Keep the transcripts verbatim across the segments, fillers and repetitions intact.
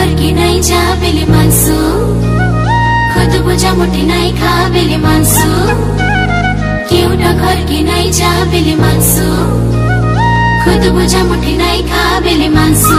घरकी नै जा बेले मान्सु खुद बुझा मुठी नै खा बेले मान्सु एउटा घरकी नै जा बेले मान्सु खुद बुझा मुठी नै खा बेले मान्सु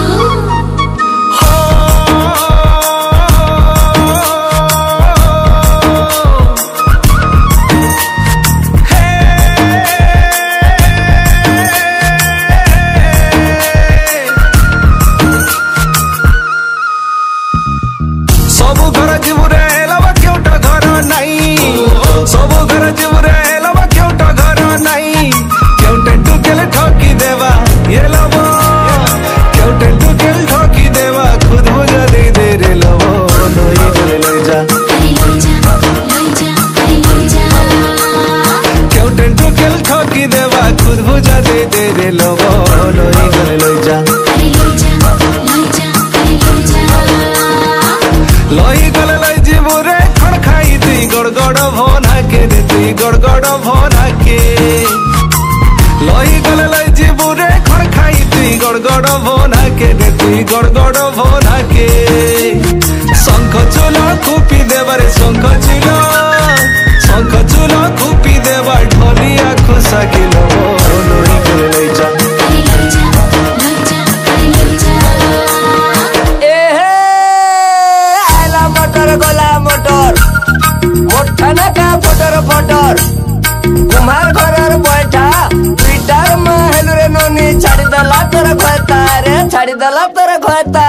सबु घर जीवरे लवा केउटा घर नाइ सबु घर जीवरे लवा केउटा घर नाइ केउटे टुकेल ठकी देवा ये लवो केउटे टुकेल ठकी देवा खुद बुझा दे दे रे लवो लोई गले लई जा केउटे टुकेल ठकी देवा खुद बुझा दे दे रे लवो लोई गले लई जा लई गले लई जीवरे खड़ खाई तुई गड़गड़ भोना के रे तुई गड़गड़ भोना के लई गले लई जीवरे खड़ खाई तुई गड़गड़ भोना के रे तुई गड़गड़ भोना के शंख चूलो खूपी देवारे शंख चूलो शंख चूलो खूपी देवा ढोलिया खुशा किलो लई गले लई जा गोला मोटर मोठना का फोटर फोटर कुमार घर बैठा ट्विटर में हेलु रे नोनी छाड़ी दला तोर खोता रे छाड़ी दला तोर खोता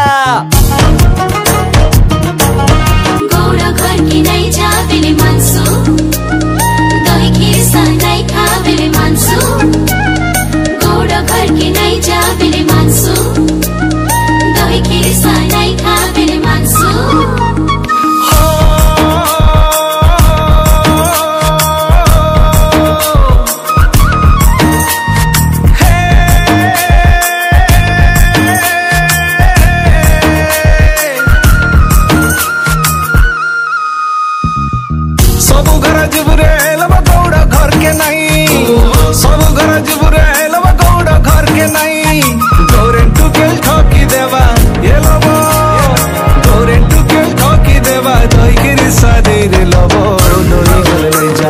गौड़ा घर की नहीं जा बेले मान्सु दही खीर सा नहीं खा बेले मान्सु गौड़ा घर की नहीं जा बेले मान्सु दही खीर सा नहीं खा बेले मान्सु सबु घर जीवरे लवा गौड़ा घर के नहीं सबु घर जीवरे लवा गौड़ा घर के नहीं गौरे टुकेल ठकी देवा ये लवो गौरे टुकेल ठकी देवा दही गिरी सादे रे लवो लोई गले लई जा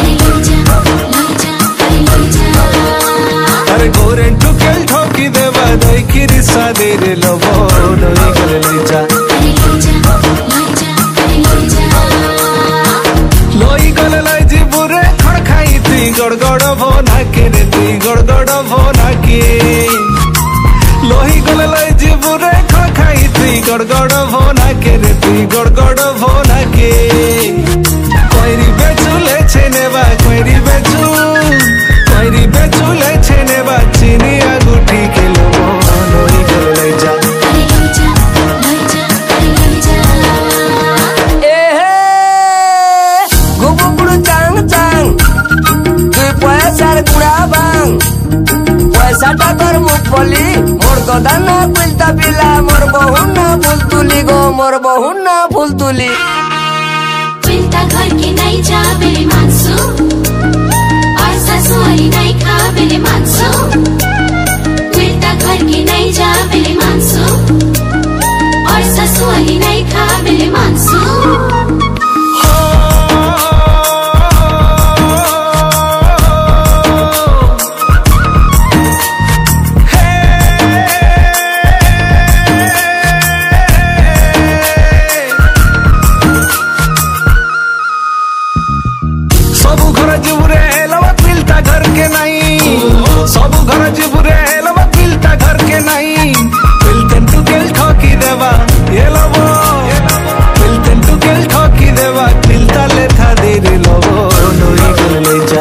अरे गौरे टुकेल ठकी देवा दही गिरी सादे रे लवो लोई गले लई जा लई गले लई जीवरे खड़ खाई तुई गड़गड़ भोना के रे तुई गड़गड़ भोना के लई गले लई जीवरे खड़ खाई तुई गड़गड़ भोना के रे तुई गड़गड़ भोना के कोइरी बेचुले छेनेबा कोइरी बेचु कोइरी बेचुले छेनेबा चीनी अंगूठी के लो लई गले लई जा पैसा टाकर मुखली मोर गदाना पिलता पिला मोर बहुना फूल तुली गो मोर बहुना फूल तुली पिलता घर की नहीं जा बेले मान्सु और ससुरी नहीं खा बेले मान्सु पिलता घर की नहीं जा बेले मान्सु और ससुरी नहीं खा बेले मान्सु सबु घर जीवरे लवा पिलता घर के नहीं सबु घर जीवरे लवा पिलता घर के नहीं पिलते टुकेल ठकी देवा ये लवो पिलते टुकेल ठकी देवा पिलता ले था दे रे लवो लोई गले लई जा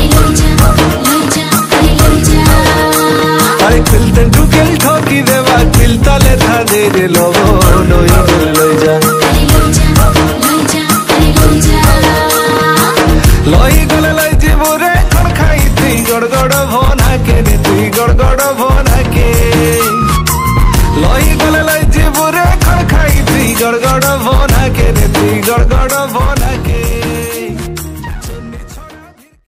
अरे पिलते टुकेल ठकी देवा पिलता ले था दे रे लवो लोई गले लई जा लई गले लई जीवरे खड़ खाई तुई गड़गड़ भोना के रे तुई गड़गड़ भोना के लई गले लई जीवरे खड़ खाई तुई गड़गड़ भोना के रे तुई गड़गड़ भोना